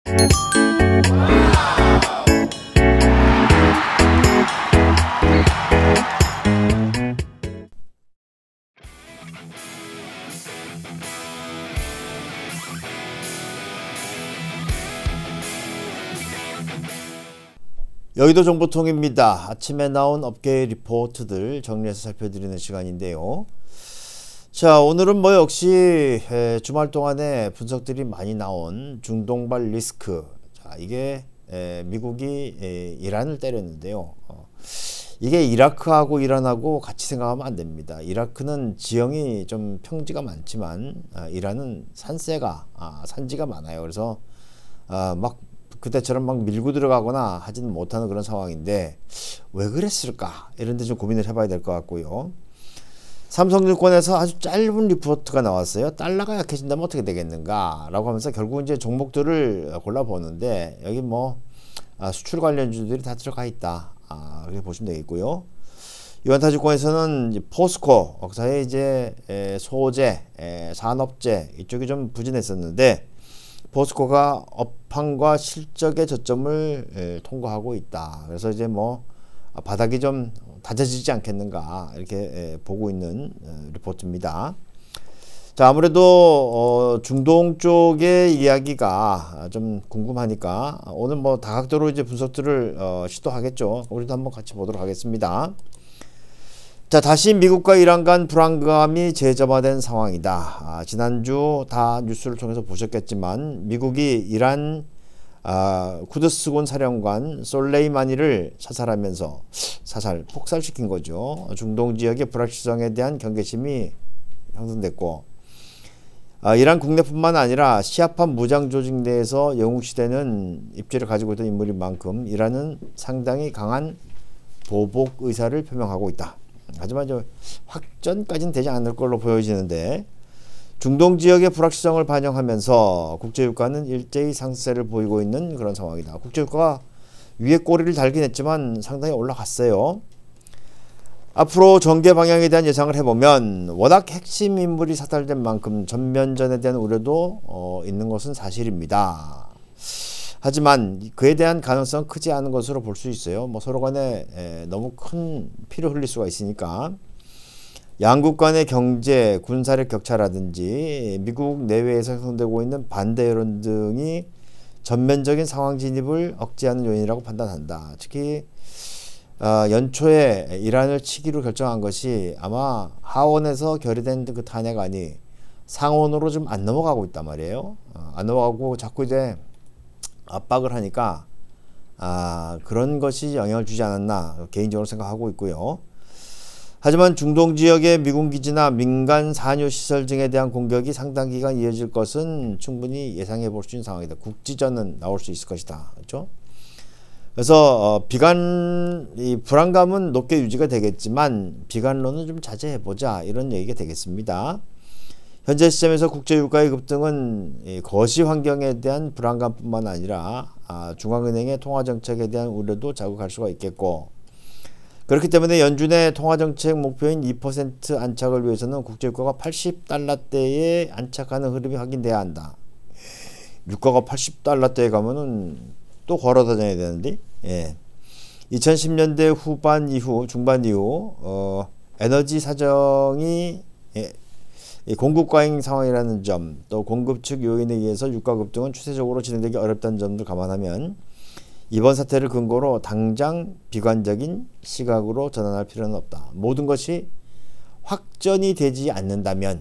여의도 정보통입니다. 아침에 나온 업계 리포트들 정리해서 살펴드리는 시간인데요. 자, 오늘은 뭐 역시 주말 동안에 분석들이 많이 나온 중동발 리스크. 자, 이게 미국이 이란을 때렸는데요. 이게 이라크하고 이란하고 같이 생각하면 안 됩니다. 이라크는 지형이 좀 평지가 많지만 이란은 산지가 많아요. 그래서 막 그때처럼 막 밀고 들어가거나 하지는 못하는 그런 상황인데 왜 그랬을까? 이런 데 좀 고민을 해봐야 될 것 같고요. 삼성증권에서 아주 짧은 리포트가 나왔어요. 달러가 약해진다면 어떻게 되겠는가? 라고 하면서 결국 이제 종목들을 골라보는데 여기 뭐 수출 관련주들이 다 들어가 있다. 그렇게 보시면 되겠고요. 유한타증권에서는 포스코, 역사에 이제 소재, 산업재 이쪽이 좀 부진했었는데 포스코가 업황과 실적의 저점을 통과하고 있다. 그래서 이제 뭐 바닥이 좀 다져지지 않겠는가 이렇게 보고 있는 리포트입니다. 자, 아무래도 중동 쪽의 이야기가 좀 궁금하니까 오늘 뭐 다각도로 이제 분석들을 시도하겠죠. 우리도 한번 같이 보도록 하겠습니다. 자, 다시 미국과 이란 간 불안감이 재점화된 상황이다. 지난주 다 뉴스를 통해서 보셨겠지만 미국이 이란 쿠드스군 사령관 솔레이마니를 사살하면서 폭살시킨 거죠. 중동 지역의 불확실성에 대한 경계심이 형성됐고 이란 국내뿐만 아니라 시아파 무장 조직 내에서 영국시대는 입지를 가지고 있던 인물인 만큼 이란은 상당히 강한 보복 의사를 표명하고 있다. 하지만 확전까지는 되지 않을 걸로 보여지는데 중동 지역의 불확실성을 반영하면서 국제유가는 일제히 상승세를 보이고 있는 그런 상황이다. 국제유가가 위에 꼬리를 달긴 했지만 상당히 올라갔어요. 앞으로 전개 방향에 대한 예상을 해보면 워낙 핵심 인물이 사살된 만큼 전면전에 대한 우려도 있는 것은 사실입니다. 하지만 그에 대한 가능성은 크지 않은 것으로 볼 수 있어요. 뭐 서로 간에 너무 큰 피를 흘릴 수가 있으니까 양국 간의 경제, 군사력 격차라든지 미국 내외에서 형성되고 있는 반대 여론 등이 전면적인 상황 진입을 억제하는 요인이라고 판단한다. 특히 연초에 이란을 치기로 결정한 것이 아마 하원에서 결의된 그 탄핵안이 상원으로 좀 안 넘어가고 있단 말이에요. 안 넘어가고 자꾸 이제 압박을 하니까 그런 것이 영향을 주지 않았나 개인적으로 생각하고 있고요. 하지만 중동 지역의 미군 기지나 민간 산유 시설 등에 대한 공격이 상당 기간 이어질 것은 충분히 예상해 볼 수 있는 상황이다. 국지전은 나올 수 있을 것이다. 그렇죠? 그래서 이 불안감은 높게 유지가 되겠지만 비관론은 좀 자제해 보자 이런 얘기가 되겠습니다. 현재 시점에서 국제유가의 급등은 거시 환경에 대한 불안감뿐만 아니라 중앙은행의 통화정책에 대한 우려도 자극할 수가 있겠고 그렇기 때문에 연준의 통화정책 목표인 2% 안착을 위해서는 국제유가가 80달러대에 안착하는 흐름이 확인돼야 한다. 유가가 80달러대에 가면은 또 걸어 다녀야 되는데 2010년대 중반 이후 에너지 사정이 공급 과잉 상황이라는 점, 또 공급 측 요인에 의해서 유가 급등은 추세적으로 진행되기 어렵다는 점도 감안하면 이번 사태를 근거로 당장 비관적인 시각으로 전환할 필요는 없다. 모든 것이 확전이 되지 않는다면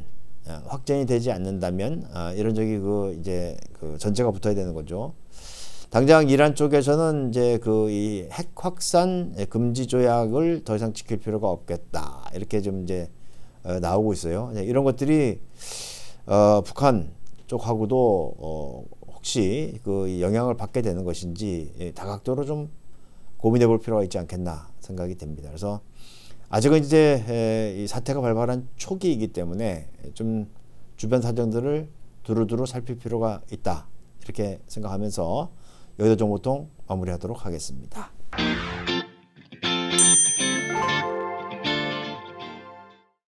이런 저기 그 전제가 붙어야 되는 거죠. 당장 이란 쪽에서는 이제 이 핵 확산 금지 조약을 더 이상 지킬 필요가 없겠다. 이렇게 좀 이제 나오고 있어요. 이런 것들이 북한 쪽하고도 혹시 그 영향을 받게 되는 것인지 다각도로 좀 고민해 볼 필요가 있지 않겠나 생각이 됩니다. 그래서 아직은 이제 이 사태가 발발한 초기이기 때문에 좀 주변 사정들을 두루두루 살필 필요가 있다. 이렇게 생각하면서 여의도 정보통 마무리하도록 하겠습니다.